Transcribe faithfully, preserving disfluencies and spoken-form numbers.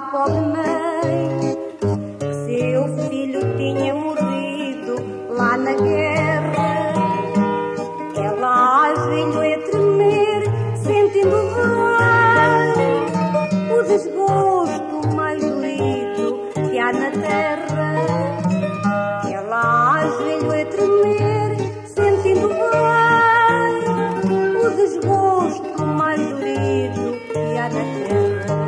pobre mãe que seu filho tinha morrido lá na guerra. Ela ajoelhou a tremer, sentindo bem o desgosto mais dorido que há na terra. Ela ajoelhou a tremer, sentindo bem o desgosto mais dorido que há na terra.